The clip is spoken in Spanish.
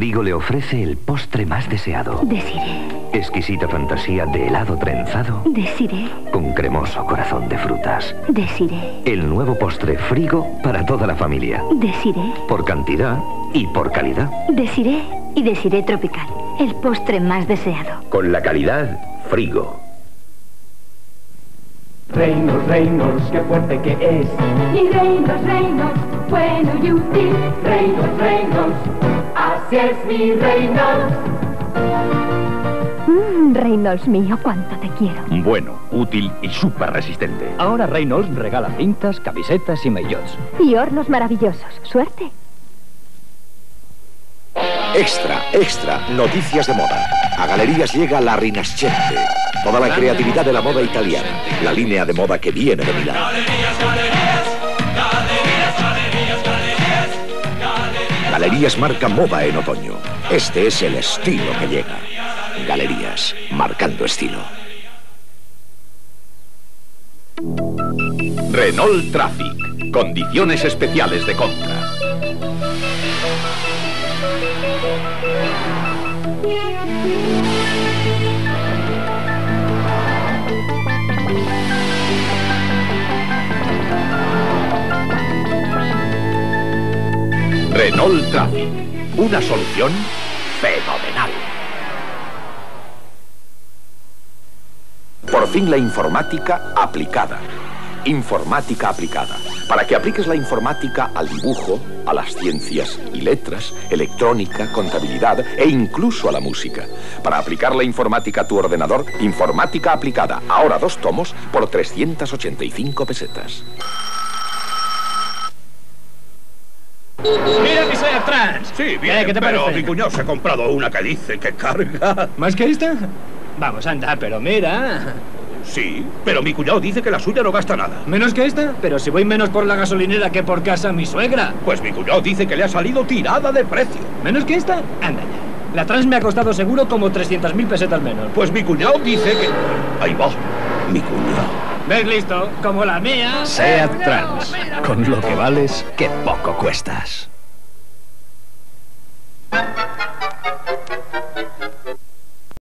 Frigo le ofrece el postre más deseado. Desiré. Exquisita fantasía de helado trenzado. Desiré. Con cremoso corazón de frutas. Desiré. El nuevo postre Frigo para toda la familia. Desiré. Por cantidad y por calidad. Desiré y Desiré Tropical. El postre más deseado. Con la calidad Frigo. Reynolds, Reynolds, qué fuerte que es. Y Reynolds, Reynolds, bueno y útil. Reynolds, Reynolds, así es mi Reynolds. Reynolds mío, cuánto te quiero. Bueno, útil y súper resistente. Ahora Reynolds regala cintas, camisetas y maillots. Y hornos maravillosos. Suerte. Extra, extra, noticias de moda. A Galerías llega la Rinascente. Toda la creatividad de la moda italiana. La línea de moda que viene de Milán. Galerías marca moda en otoño. Este es el estilo que llega. Galerías, marcando estilo. Renault Traffic. Condiciones especiales de compra. Renault Traffic. Una solución fenomenal. Por fin la informática aplicada. Informática aplicada. Para que apliques la informática al dibujo, a las ciencias y letras, electrónica, contabilidad e incluso a la música. Para aplicar la informática a tu ordenador, informática aplicada. Ahora 2 tomos por 385 pesetas. ¡Mira que soy trans! Sí, bien, ¿Qué te pero parece? mi cuñado se ha comprado una que dice que carga. ¿Más que esta? Vamos, anda, pero mira. Sí, pero mi cuñado dice que la suya no gasta nada. ¿Menos que esta? Pero si voy menos por la gasolinera que por casa mi suegra. Pues mi cuñado dice que le ha salido tirada de precio. ¿Menos que esta? Anda ya. La trans me ha costado seguro como 300.000 pesetas menos. Pues mi cuñado dice que... Ahí va, mi cuñado. ¿Ves listo? Como la mía. Seat Trans. Con lo que vales, que poco cuestas.